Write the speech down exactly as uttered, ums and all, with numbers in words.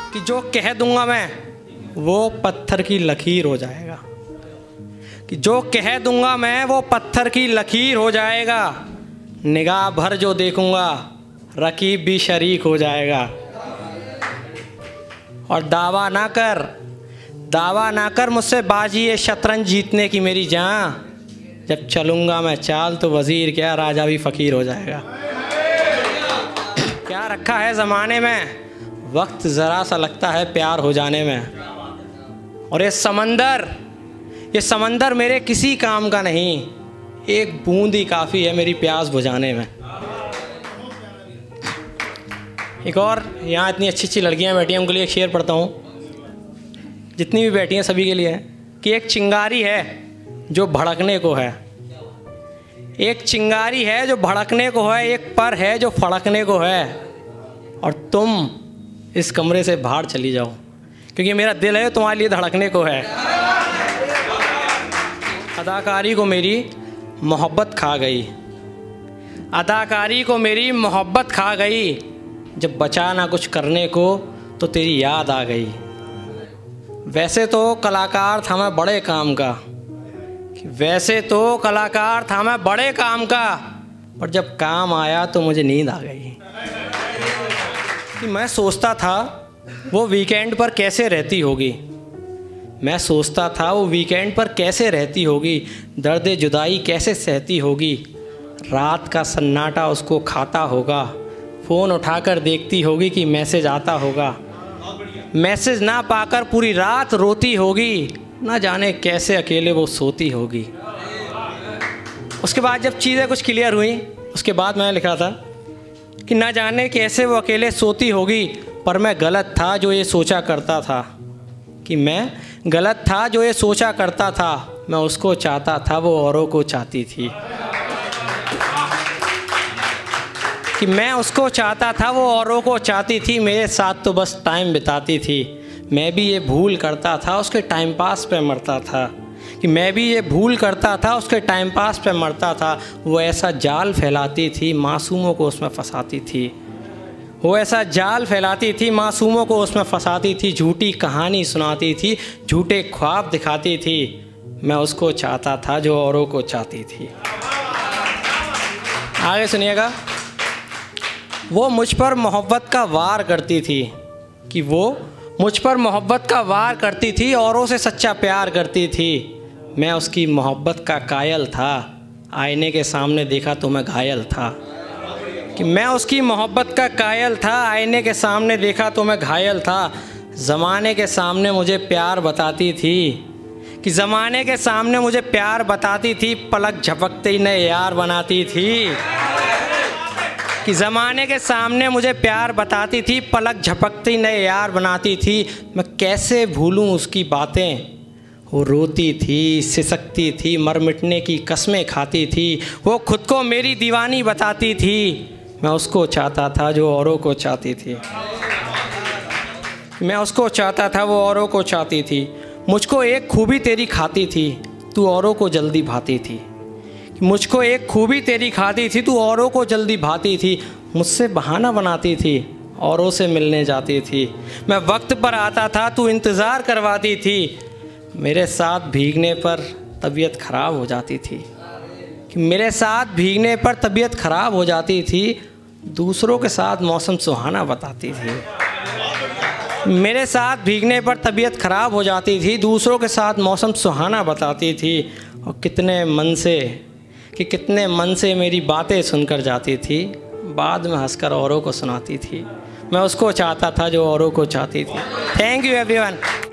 कि जो कह दूंगा मैं वो पत्थर की लकीर हो जाएगा, कि जो कह दूंगा मैं वो पत्थर की लकीर हो जाएगा। निगाह भर जो देखूंगा रकीब भी शरीक हो जाएगा। और दावा ना कर, दावा ना कर मुझसे बाजी ये शतरंज जीतने की मेरी जान। जब चलूंगा मैं चाल तो वजीर क्या राजा भी फ़कीर हो जाएगा। क्या रखा है ज़माने में, वक्त ज़रा सा लगता है प्यार हो जाने में। और ये समंदर, ये समंदर मेरे किसी काम का नहीं, एक बूंद ही काफ़ी है मेरी प्यास बुझाने में। एक और, यहाँ इतनी अच्छी अच्छी लड़कियाँ बैठी हैं, उनके लिए एक शेर पढ़ता हूँ, जितनी भी बैठी हैं सभी के लिए है। कि एक चिंगारी है जो भड़कने को है, एक चिंगारी है जो भड़कने को है, एक पर है जो फड़कने को है। और तुम इस कमरे से बाहर चली जाओ, क्योंकि मेरा दिल है तुम्हारे लिए धड़कने को है। अदाकारी को मेरी मोहब्बत खा गई, अदाकारी को मेरी मोहब्बत खा गई। जब बचा ना कुछ करने को तो तेरी याद आ गई। वैसे तो कलाकार था मैं बड़े काम का, वैसे तो कलाकार था मैं बड़े काम का, पर जब काम आया तो मुझे नींद आ गई। कि मैं सोचता था वो वीकेंड पर कैसे रहती होगी, मैं सोचता था वो वीकेंड पर कैसे रहती होगी, दर्द जुदाई कैसे सहती होगी। रात का सन्नाटा उसको खाता होगा, फ़ोन उठाकर देखती होगी कि मैसेज आता होगा। मैसेज ना पाकर पूरी रात रोती होगी, ना जाने कैसे अकेले वो सोती होगी। उसके बाद जब चीज़ें कुछ क्लियर हुई, उसके बाद मैंने लिखा था कि ना जाने कैसे वो अकेले सोती होगी, पर मैं गलत था जो ये सोचा करता था, कि मैं गलत था जो ये सोचा करता था। मैं उसको चाहता था वो औरों को चाहती थी, कि मैं उसको चाहता था वो औरों को चाहती थी। मेरे साथ तो बस टाइम बिताती थी, मैं भी ये भूल करता था उसके टाइम पास पे मरता था, कि मैं भी ये भूल करता था उसके टाइम पास पे मरता था। वो ऐसा जाल फैलाती थी मासूमों को उसमें फंसाती थी, वो ऐसा जाल फैलाती थी मासूमों को उसमें फंसाती थी। झूठी कहानी सुनाती थी, झूठे ख्वाब दिखाती थी। मैं उसको चाहता था जो औरों को चाहती थी। आगे सुनिएगा। वो मुझ पर मोहब्बत का वार करती थी, कि वो मुझ पर मोहब्बत का वार करती थी, औरों से सच्चा प्यार करती थी। मैं उसकी मोहब्बत का कायल था, आईने के सामने देखा तो मैं घायल था। कि मैं उसकी मोहब्बत का कायल था, आईने के सामने देखा तो मैं घायल था। ज़माने के सामने मुझे प्यार बताती थी, कि ज़माने के सामने मुझे प्यार बताती थी, पलक झपकते ही नए यार बनाती थी। कि ज़माने के सामने मुझे प्यार बताती थी, पलक झपकती नए यार बनाती थी। मैं कैसे भूलूं उसकी बातें, वो रोती थी, सिसकती थी, मर मिटने की कस्में खाती थी। वो खुद को मेरी दीवानी बताती थी, मैं उसको चाहता था जो औरों को चाहती थी। मैं उसको चाहता था वो औरों को चाहती थी। मुझको एक खूबी तेरी खाती थी, तू औरों को जल्दी भाती थी। मुझको एक खूबी तेरी खाती थी, तू औरों को जल्दी भाती थी। मुझसे बहाना बनाती थी, औरों से मिलने जाती थी। मैं वक्त पर आता था, तू इंतज़ार करवाती थी। मेरे साथ भीगने पर तबीयत ख़राब हो जाती थी, कि मेरे साथ भीगने पर तबीयत ख़राब हो जाती थी। दूसरों के साथ मौसम सुहाना बताती थी। मेरे साथ भीगने पर तबीयत ख़राब हो जाती थी, दूसरों के साथ मौसम सुहाना बताती थी। और कितने मन से, कि कितने मन से मेरी बातें सुनकर जाती थी, बाद में हंसकर औरों को सुनाती थी। मैं उसको चाहता था जो औरों को चाहती थी। Thank you everyone.